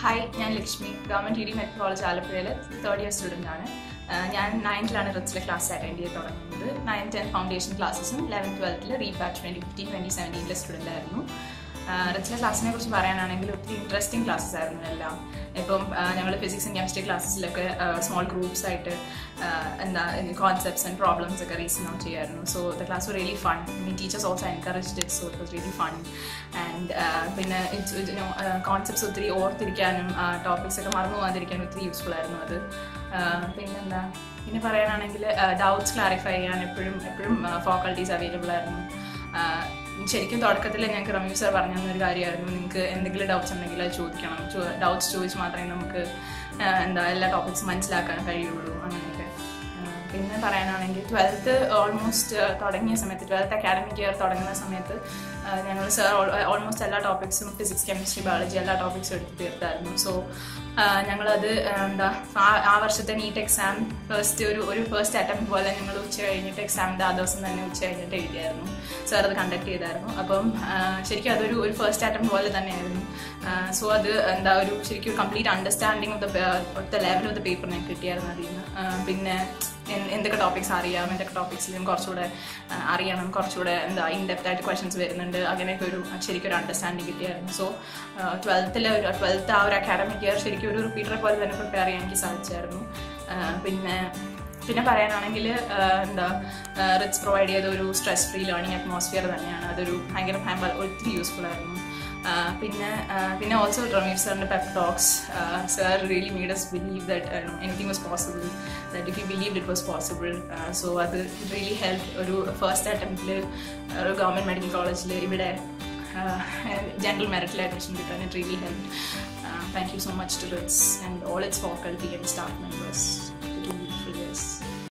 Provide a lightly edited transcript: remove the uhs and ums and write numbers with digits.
Hi, I am Lakshmi, Government ED Medical College, Alappuzha, third year student. I am 9th class attend 9th, 10th foundation classes, 11th, 12th rebatch 2015-2017 student. Ritzla class interesting classes. Physics and chemistry classes small groups and concepts and problems so the class was really fun. Teachers also encouraged it, so it was really fun. And concepts topics useful. Doubts clarify faculties available. ശരിക്കും തുടക്കത്തിൽ ഞങ്ങൾക്ക് Ramees sir പറഞ്ഞു തന്നൊരു കാര്യമായിരുന്നു, നിങ്ങൾക്ക് എന്തെങ്കിലും doubts ഉണ്ടെങ്കിൽ അത് ചോദിക്കണം, ഡൗട്ട്സ് ചോദിച്ച് മാത്രമേ നമുക്ക് എല്ലാ ടോപ്പിക്സും മനസ്സിലാക്കാൻ കഴിയുള്ളൂ അങ്ങനെയൊക്കെ. പിന്നെ പറയാനാണെങ്കിൽ 12th ഓൾമോസ്റ്റ് തുടങ്ങിയ സമയത്ത് 12th അക്കാഡമിക് ഇയർ തുടങ്ങുന്ന സമയത്ത് ഞങ്ങൾ സർ ഓൾമോസ്റ്റ് എല്ലാ ടോപ്പിക്സും ഫിസിക്സ് കെമിസ്ട്രി ബയോളജി എല്ലാ ടോപ്പിക്സും എടുത്ത് തീർത്തായിരുന്നു. സോ ഞങ്ങളത് ആ വർഷത്തെ നീറ്റ് എക്സാം ഫസ്റ്റ് അറ്റംപ്റ്റ് പോലെ ഞങ്ങൾ ഉച്ച കഴിഞ്ഞിട്ട് എക്സാമിൻ്റെ ആ ദിവസം തന്നെ ഉച്ച കഴിഞ്ഞിട്ട് എഴുതിയായിരുന്നു. സർ അത് കണ്ടക്ട് ചെയ്തായിരുന്നു. അപ്പം ശരിക്കും അതൊരു ഫസ്റ്റ് അറ്റംപ്റ്റ് പോലെ തന്നെയായിരുന്നു. സോ അത് ശരിക്കും complete understanding of the level of the paper ഞങ്ങൾക്ക് കിട്ടിയായിരുന്നു അതിൽ നിന്ന്. പിന്നെ എന്തൊക്കെ ടോപ്പിക്സ് അറിയാം, എന്തൊക്കെ ടോപ്പിക്സിലും കുറച്ചുകൂടെ അറിയണം, കുറച്ചുകൂടെ ഇൻഡെപ്ത് ആയിട്ട് ക്വസ്റ്റ്യൻസ് വരുന്നുണ്ട്, അങ്ങനെയൊക്കെ ശരിക്കും ഒരു അണ്ടർസ്റ്റാൻഡിങ് കിട്ടിയായിരുന്നു. സോ 12th ആ ഒരു അക്കാഡമിക് ഇയർ ശരിക്കും ഒരു റിപ്പീറ്ററെ പോലെ തന്നെ പ്രിപ്പയർ ചെയ്യാൻ എനിക്ക് സാധിച്ചായിരുന്നു. പിന്നെ പറയാനാണെങ്കിൽ റിറ്റ്സ് പ്രൊവൈഡ് ചെയ്ത ഒരു സ്ട്രെസ് ഫ്രീ ലേണിംഗ് അറ്റ്മോസ്ഫിയർ തന്നെയാണ്. അതൊരു ഭയങ്കര ഒത്തിരി യൂസ്ഫുൾ ആയിരുന്നു. പിന്നെ also Ramir sir and pep talks, sir really made us believe that anything was possible, that if we believed it was possible, so that really helped. Oru first attempt le government medical college le ivide general merit le admission kitan, it really helped. Thank you so much to RITS and all its faculty and staff members for 2 beautiful years.